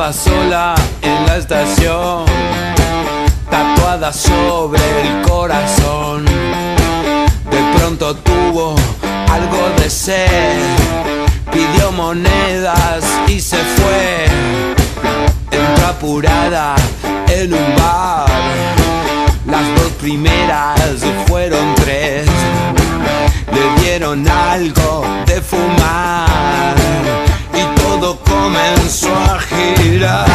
Estaba sola en la estación, tatuada sobre el corazón. De pronto tuvo algo de sed, pidió monedas y se fue. Entró apurada en un bar, las dos primeras fueron tres. Le dieron algo de fumar y todo comenzó a girar.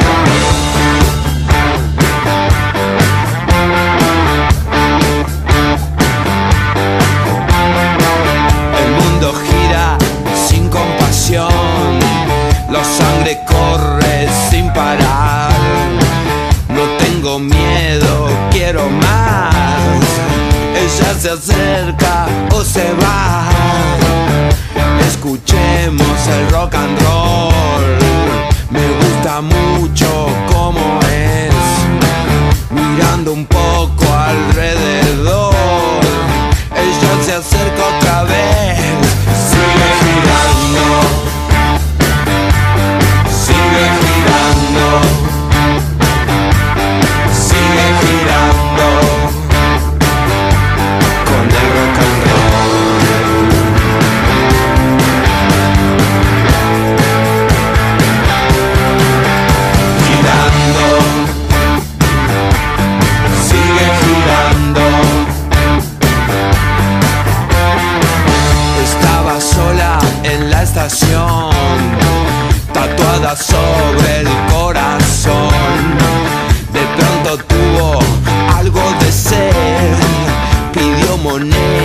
El mundo gira sin compasión, la sangre corre sin parar. No tengo miedo, quiero más. Ella se acerca o se va. Escuchemos el rock and roll. Me gusta mucho cómo es. Mirando un poco alrededor, ella se acerca otra vez. Sigue girando, sigue girando, sigue girando con el rock and roll. Girando, sigue girando. Estaba sola en la estación, tatuada sobre el corazón. De pronto tuvo algo de sed, pidió moneda